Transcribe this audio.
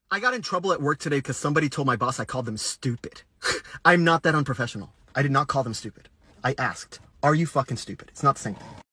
I got in trouble at work today because somebody told my boss I called them stupid. I'm not that unprofessional. I did not call them stupid. I asked, are you fucking stupid? It's not the same thing.